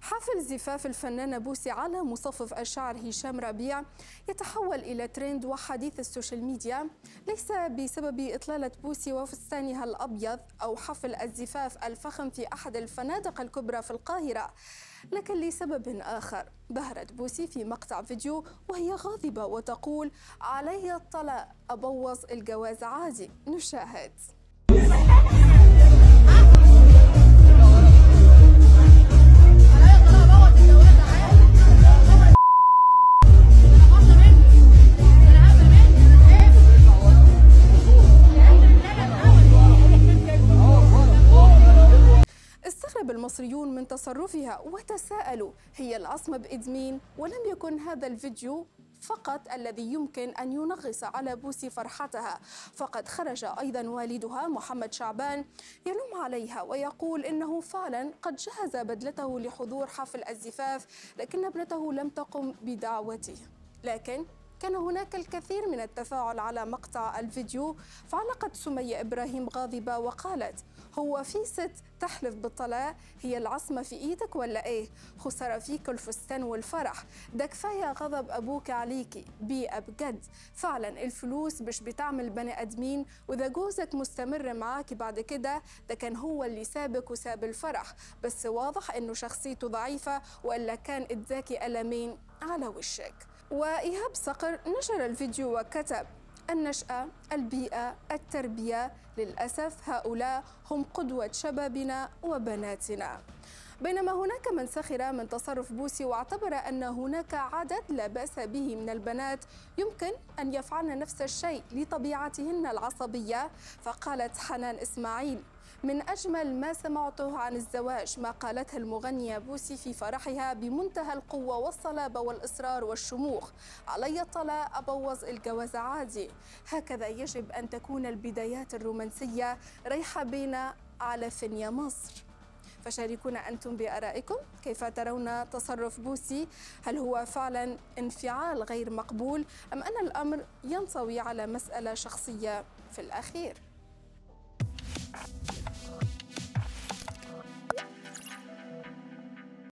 حفل زفاف الفنانة بوسي على مصفف الشعر هشام ربيع يتحول إلى ترند وحديث السوشيال ميديا، ليس بسبب إطلالة بوسي وفستانها الأبيض أو حفل الزفاف الفخم في أحد الفنادق الكبرى في القاهرة، لكن لسبب آخر. ظهرت بوسي في مقطع فيديو وهي غاضبة وتقول: علي الطلاق، أبوظ الجواز عادي. نشاهد. استغرب المصريون من تصرفها وتساءلوا: هي العصمة بإيد مين؟ ولم يكن هذا الفيديو فقط الذي يمكن أن ينغص على بوسي فرحتها، فقد خرج أيضا والدها محمد شعبان يلوم عليها ويقول إنه فعلا قد جهز بدلته لحضور حفل الزفاف، لكن ابنته لم تقم بدعوته. لكن كان هناك الكثير من التفاعل على مقطع الفيديو، فعلقت سمية إبراهيم غاضبة وقالت: هو في ست تحلف بالطلاق؟ هي العصمة في إيدك ولا إيه؟ خسر فيك الفستان والفرح، ده كفاية غضب أبوك عليكي، بيئة بجد. فعلا الفلوس مش بتعمل بني أدمين، وإذا جوزك مستمر معاكي بعد كده ده كان هو اللي سابك وساب الفرح، بس واضح إنه شخصيته ضعيفة وإلا كان إداكي ألمين على وشك. وإيهاب صقر نشر الفيديو وكتب: النشأة، البيئة، التربية، للأسف هؤلاء هم قدوة شبابنا وبناتنا. بينما هناك من سخر من تصرف بوسي واعتبر أن هناك عدد لا بأس به من البنات يمكن أن يفعلن نفس الشيء لطبيعتهن العصبية، فقالت حنان إسماعيل: من أجمل ما سمعته عن الزواج ما قالته المغنية بوسي في فرحها بمنتهى القوة والصلابة والإصرار والشموخ: علي الطلاق، أبوظ الجواز عادي. هكذا يجب أن تكون البدايات الرومانسية. ريحة بينا على فين يا مصر. فشاركونا أنتم بآرائكم، كيف ترون تصرف بوسي؟ هل هو فعلا انفعال غير مقبول أم أن الأمر ينطوي على مسألة شخصية في الأخير؟